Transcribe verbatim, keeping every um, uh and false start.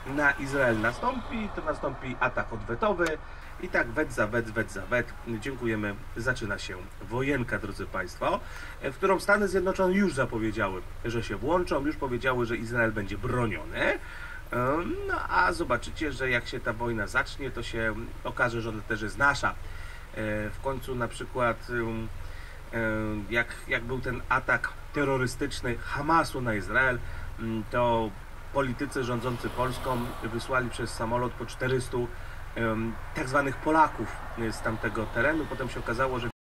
na Izrael nastąpi, to nastąpi atak odwetowy i tak wet za wet, wet za wet. Dziękujemy. Zaczyna się wojenka, drodzy Państwo, w którą Stany Zjednoczone już zapowiedziały, że się włączą, już powiedziały, że Izrael będzie broniony. No a zobaczycie, że jak się ta wojna zacznie, to się okaże, że ona też jest nasza. W końcu na przykład jak, jak był ten atak terrorystyczny Hamasu na Izrael, to politycy rządzący Polską wysłali przez samolot po czterystu tak zwanych Polaków z tamtego terenu. Potem się okazało, że